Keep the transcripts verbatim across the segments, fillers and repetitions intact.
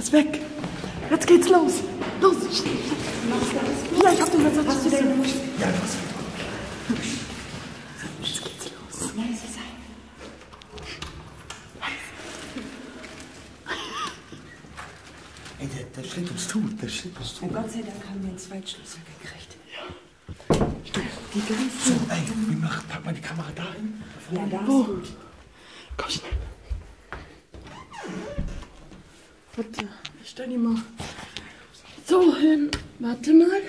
ist weg. Jetzt geht's los. Los, schnell. Ja, ich hab den Satz. Hast du den? Ja, was? Jetzt geht's los. Leise sein. Ey, der, der steht uns zu. Der steht uns zu. Und Gott sei Dank haben wir einen Zweitschlüssel gekriegt. Ja. Stimmt. Die ganze. So, ey, wie macht, pack mal die Kamera dahin. Ja, da ist oh. Gut. Komm schnell. Warte, ich stell die mal so hin. Warte mal.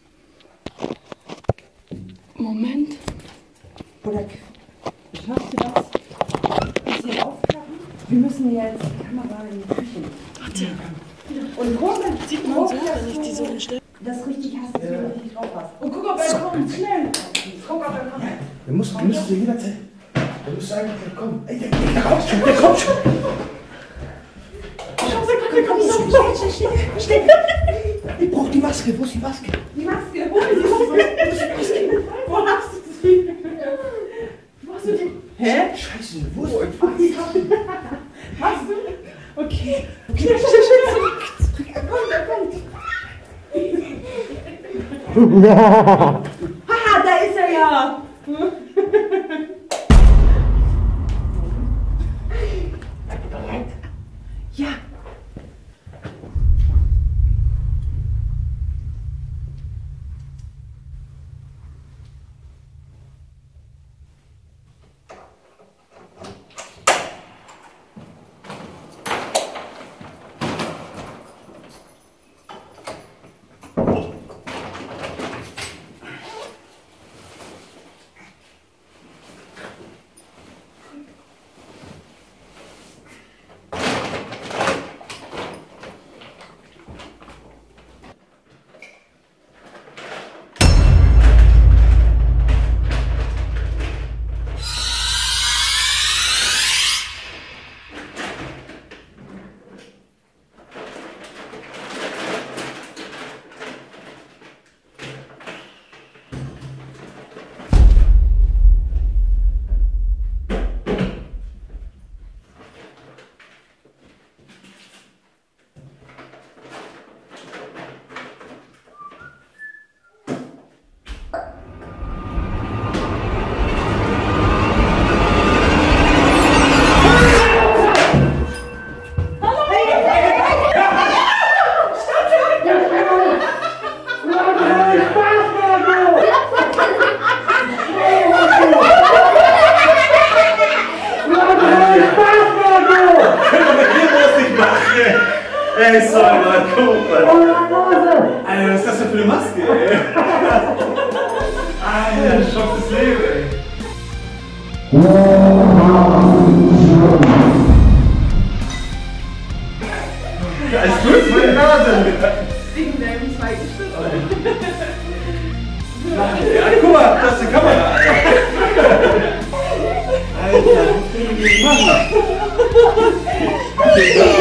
Moment. Oder schaffst du das? Kannst du hier aufklappen? Wir müssen jetzt die Kamera in die Küche nehmen. Warte. Und guck, dann sieht man so, wenn ich die so hinstelle. Das richtig hast, dass du richtig drauf hast. Und guck, ob er kommt. Schnell. Guck, ob er kommt. Ja, der muss, der müsste jederzeit. Der müsste eigentlich kommen. Ey, der, der kommt schon. Der kommt schon. Ich brauch die Maske. Wo ist die Maske? Die Maske. Wo ist die Maske? Wo hast du die? Wo hast du die? Hä? Scheiße, wo ist die? Hast du? Okay. Schnell, schnell, schnell. Er kommt, er kommt. Haha, da ist er ja. Ja. Ey, so mal gucken. Alter, was ist das denn für eine Maske, ey? Alter, Schock des Lebens, ey. Alles gut? Meine Nase. Wegen deinem zweiten Schlüssel. Ja, guck mal, das ist die Kamera. Alter, was können wir machen?